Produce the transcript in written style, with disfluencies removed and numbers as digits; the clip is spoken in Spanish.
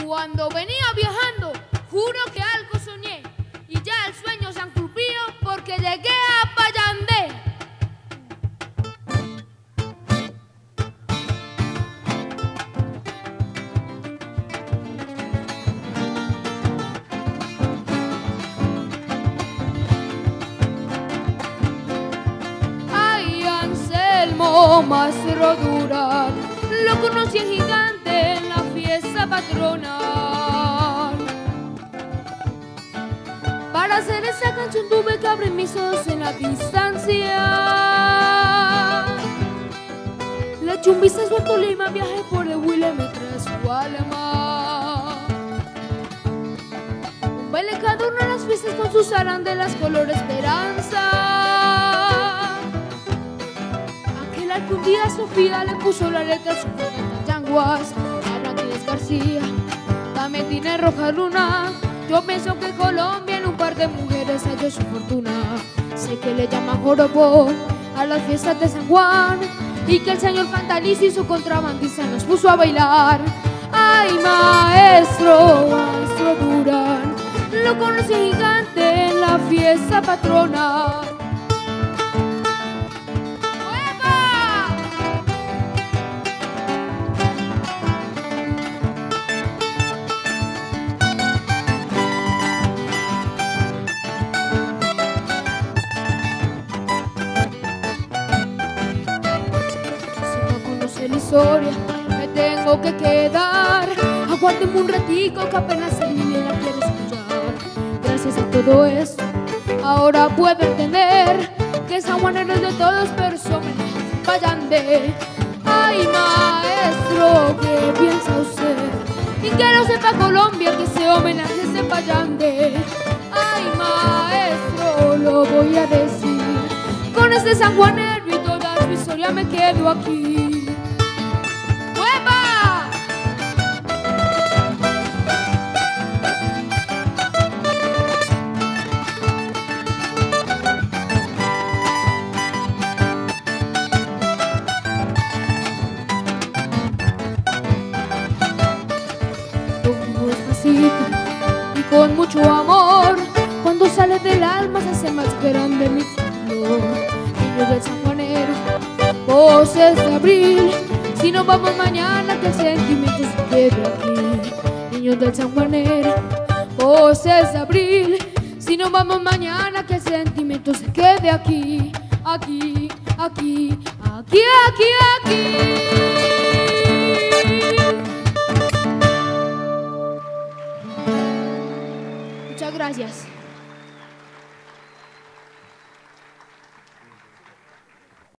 Cuando venía viajando, juro que algo soñé, y ya el sueño se han cumplido porque llegué a Payandé. Ay, Anselmo Mastro Durán, lo conocí en Gigante en la fiesta patronal. Para hacer esa canción tuve que abrir mis ojos en la distancia. Le eché un vistazo a Tolima, viajé por el Huila, me trae su alma. Un baile cada una de las fiestas con sus arandelas color esperanza. Aquel algún día Sofía le puso la letra a su bonita yanguas. Martínez García también tiene roja luna. Yo pienso que Colombia en un par de mujeres halló su fortuna. Sé que le llaman joropo a las fiestas de San Juan y que el señor Cantalicio y su contrabandista nos puso a bailar. Ay, maestro, maestro Durán, lo conocí Gigante en la fiesta patronal. La historia, me tengo que quedar. Aguánteme un ratico que apenas salí y la quiero escuchar. Gracias a todo esto, ahora puedo entender que San Juan es de todos, pero son Payandé. Ay, maestro, ¿qué piensa usted? Y que lo sepa Colombia, que ese homenaje es de Payandé. Ay, maestro, lo voy a decir. Con este San Juanero y toda su historia me quedo aquí. Y con mucho amor, cuando sale del alma se hace más grande mi flor. Niños del San Juanero, voces de abril, si nos vamos mañana que el sentimiento se quede aquí. Niños del San Juanero, voces de abril, si nos vamos mañana que el sentimiento se quede aquí, aquí, aquí, aquí, aquí, aquí. Muchas gracias.